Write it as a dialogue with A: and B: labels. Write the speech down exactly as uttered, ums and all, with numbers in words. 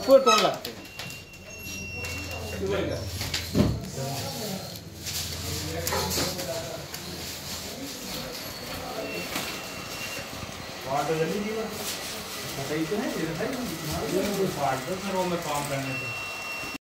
A: पूरे टोन लगते हैं। वाटर जल्दी जी बताइए तो है, ये बताइए, ये कोई फाल्ट है सर, वो मैं काम करने से